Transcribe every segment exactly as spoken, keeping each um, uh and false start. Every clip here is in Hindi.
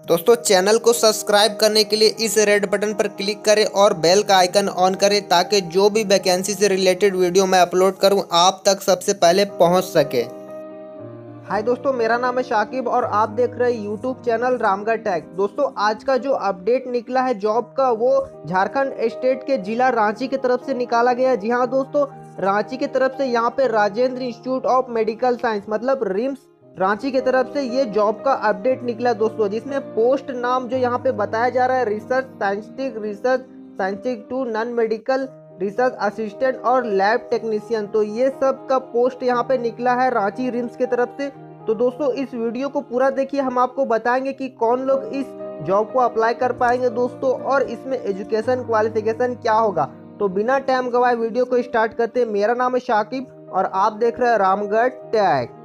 दोस्तों चैनल को सब्सक्राइब करने के लिए इस रेड बटन पर क्लिक करें और बेल का आइकन ऑन करें ताकि जो भी वैकेंसी से रिलेटेड वीडियो मैं अपलोड करूं आप तक सबसे पहले पहुंच सके। हाय दोस्तों, मेरा नाम है शाकिब और आप देख रहे हैं यूट्यूब चैनल रामगढ़ टैग। दोस्तों आज का जो अपडेट निकला है जॉब का वो झारखंड स्टेट के जिला रांची की तरफ से निकाला गया है। जी हाँ दोस्तों, रांची की तरफ से यहाँ पे Rajendra Institute of Medical Science मतलब रिम्स रांची की तरफ से ये जॉब का अपडेट निकला दोस्तों, जिसमें पोस्ट नाम जो यहाँ पे बताया जा रहा है research scientist, research scientist two non medical research assistant और लैब टेक्नीशियन। तो ये सब का पोस्ट यहाँ पे निकला है रांची रिम्स की तरफ से। तो दोस्तों इस वीडियो को पूरा देखिए, हम आपको बताएंगे कि कौन लोग इस जॉब को अप्लाई कर पाएंगे दोस्तों, और इसमें एजुकेशन क्वालिफिकेशन क्या होगा। तो बिना टाइम गवाए वीडियो को स्टार्ट करते हैं। मेरा नाम है शाकिब और आप देख रहे हैं रामगढ़ टैग।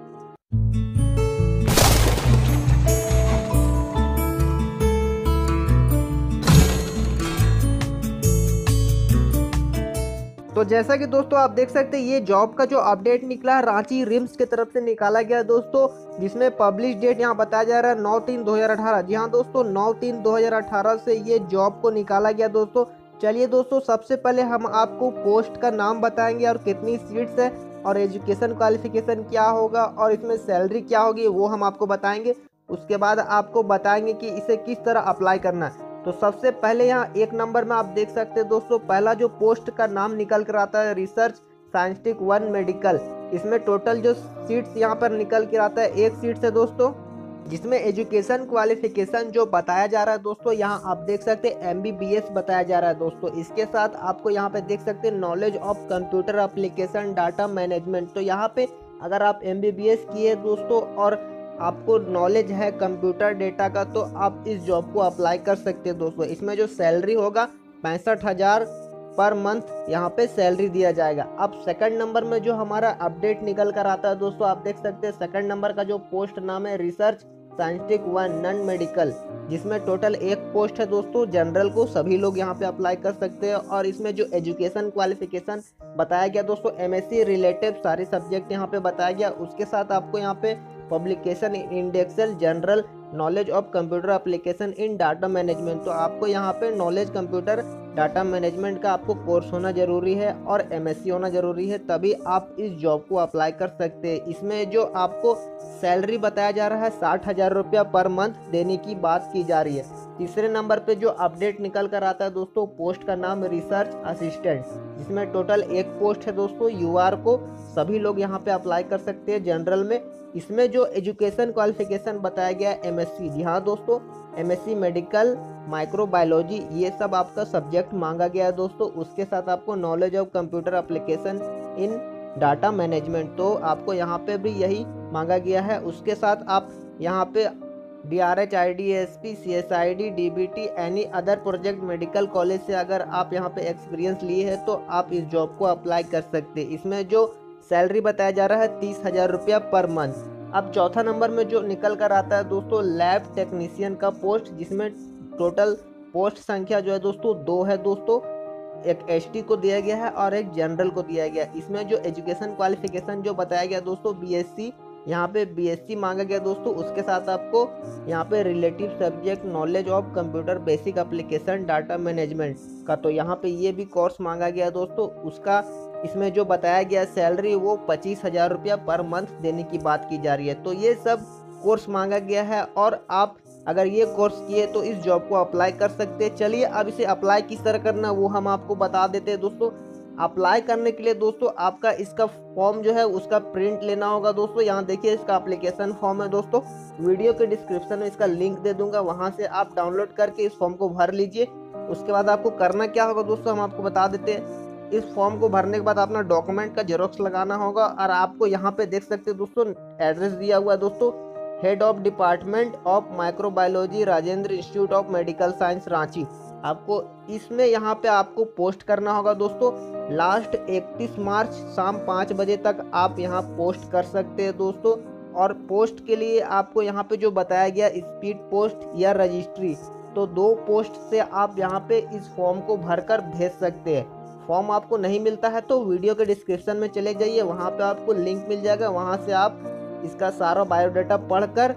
तो जैसा कि दोस्तों आप देख सकते हैं ये जॉब का जो अपडेट निकला है रांची रिम्स की तरफ से निकाला गया दोस्तों, जिसमें पब्लिश डेट यहाँ बताया जा रहा है नौ तीन दो हजार अठारह। जी हाँ दोस्तों, नौ तीन दो हजार अठारह से ये जॉब को निकाला गया दोस्तों। चलिए दोस्तों, सबसे पहले हम आपको पोस्ट का नाम बताएंगे और कितनी सीट्स है और एजुकेशन क्वालिफिकेशन क्या होगा और इसमें सैलरी क्या होगी वो हम आपको बताएंगे। उसके बाद आपको बताएंगे कि इसे किस तरह अप्लाई करना है। तो सबसे पहले यहाँ एक नंबर में आप देख सकते हैं दोस्तों, पहला जो पोस्ट का नाम निकल कर आता है रिसर्च साइंटिस्ट वन मेडिकल। इसमें टोटल जो सीट्स यहाँ पर निकल कर आता है एक सीट है दोस्तों, जिसमें एजुकेशन क्वालिफिकेशन जो बताया जा रहा है दोस्तों यहाँ आप देख सकते हैं एम बी बी एस बताया जा रहा है दोस्तों। इसके साथ आपको यहाँ पे देख सकते हैं knowledge of computer application data management. तो यहाँ पे अगर आप एम बी बी एस किए दोस्तों और आपको नॉलेज है कंप्यूटर डेटा का तो आप इस जॉब को अप्लाई कर सकते हैं दोस्तों। इसमें जो सैलरी होगा पैंसठ हजार पर मंथ यहाँ पे सैलरी दिया जाएगा। अब सेकंड नंबर में जो हमारा अपडेट निकल कर आता है दोस्तों, आप देख सकते हैं सेकंड नंबर का जो पोस्ट नाम है research scientist one non medical, जिसमें टोटल एक पोस्ट है दोस्तों। जनरल को सभी लोग यहाँ पे अप्लाई कर सकते हैं और इसमें जो एजुकेशन क्वालिफिकेशन बताया गया दोस्तों एमएससी रिलेटेड सारे सब्जेक्ट यहाँ पे बताया गया। उसके साथ आपको यहाँ पे publication indexed journal knowledge of computer application in data management. तो आपको यहाँ पे नॉलेज कंप्यूटर डाटा मैनेजमेंट का आपको कोर्स होना जरूरी है और एमएससी होना जरूरी है, तभी आप इस जॉब को अप्लाई कर सकते हैं। इसमें जो आपको सैलरी बताया जा रहा है साठ हजार रुपया पर मंथ देने की बात की जा रही है। तीसरे नंबर पे जो अपडेट निकल कर आता है दोस्तों, पोस्ट का नाम रिसर्च असिस्टेंट, जिसमें टोटल एक पोस्ट है दोस्तों। यूआर को सभी लोग यहाँ पे अप्लाई कर सकते हैं जनरल में। इसमें जो एजुकेशन क्वालिफिकेशन बताया गया है एमएससी। जी हाँ दोस्तों, एमएससी मेडिकल माइक्रोबायोलॉजी ये सब आपका सब्जेक्ट मांगा गया है दोस्तों। उसके साथ आपको knowledge of computer application in data management, तो आपको यहाँ पे भी यही मांगा गया है। उसके साथ आप यहाँ पे D R H I D S P C S I D D B T any other project medical college से अगर आप यहाँ पे एक्सपीरियंस लिए हैं तो आप इस जॉब को अप्लाई कर सकते हैं। इसमें जो सैलरी बताया जा रहा है तीस हजार रुपया पर मंथ। अब चौथा नंबर में जो निकल कर आता है दोस्तों लैब टेक्नीशियन का पोस्ट, जिसमें टोटल पोस्ट संख्या जो है दोस्तों दो है दोस्तों। एक एसटी को दिया गया है और एक जनरल को दिया गया। इसमें जो एजुकेशन क्वालिफिकेशन जो बताया गया दोस्तों बीएससी, यहाँ पे बीएससी मांगा गया दोस्तों। उसके साथ आपको यहाँ पे relative subject knowledge of computer basic application data management का, तो यहाँ पे ये भी कोर्स मांगा गया दोस्तों। उसका इसमें जो बताया गया सैलरी वो पच्चीस हजार रुपया पर मंथ देने की बात की जा रही है। तो ये सब कोर्स मांगा गया है और आप अगर ये कोर्स किए तो इस जॉब को अप्लाई कर सकते हैं। चलिए अब इसे अप्लाई किस तरह करना वो हम आपको बता देते हैं दोस्तों। अप्लाई करने के लिए दोस्तों आपका इसका फॉर्म जो है उसका प्रिंट लेना होगा दोस्तों। यहाँ देखिए इसका एप्लीकेशन फॉर्म है दोस्तों, वीडियो के डिस्क्रिप्शन में इसका लिंक दे दूंगा, वहाँ से आप डाउनलोड करके इस फॉर्म को भर लीजिए। उसके बाद आपको करना क्या होगा दोस्तों हम आपको बता देते हैं। इस फॉर्म को भरने के बाद अपना डॉक्यूमेंट का जेरोक्स लगाना होगा और आपको यहाँ पे देख सकते हैं दोस्तों एड्रेस दिया हुआ है दोस्तों, head of department of microbiology Rajendra Institute of Medical Science Ranchi. आपको इसमें यहाँ पे आपको पोस्ट करना होगा दोस्तों। लास्ट इकतीस मार्च शाम पाँच बजे तक आप यहाँ पोस्ट कर सकते हैं दोस्तों। और पोस्ट के लिए आपको यहाँ पे जो बताया गया स्पीड पोस्ट या रजिस्ट्री, तो दो पोस्ट से आप यहाँ पे इस फॉर्म को भरकर भेज सकते हैं। फॉर्म आपको नहीं मिलता है तो वीडियो के डिस्क्रिप्शन में चले जाइए, वहाँ पे आपको लिंक मिल जाएगा, वहाँ से आप इसका सारा बायोडाटा पढ़कर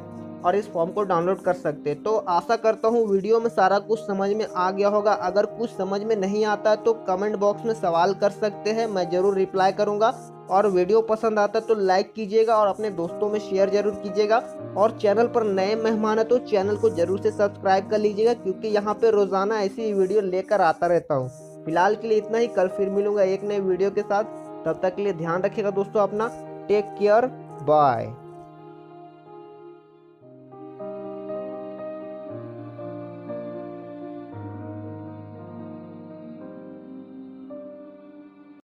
और इस फॉर्म को डाउनलोड कर सकते हैं। तो आशा करता हूँ वीडियो में सारा कुछ समझ में आ गया होगा। अगर कुछ समझ में नहीं आता तो कमेंट बॉक्स में सवाल कर सकते हैं, मैं ज़रूर रिप्लाई करूँगा। और वीडियो पसंद आता तो लाइक कीजिएगा और अपने दोस्तों में शेयर जरूर कीजिएगा। और चैनल पर नए मेहमान है तो चैनल को जरूर से सब्सक्राइब कर लीजिएगा, क्योंकि यहाँ पे रोज़ाना ऐसी वीडियो लेकर आता रहता हूँ। फिलहाल के लिए इतना ही, कल फिर मिलूंगा एक नए वीडियो के साथ। तब तक के लिए ध्यान रखिएगा दोस्तों अपना। Take care, bye.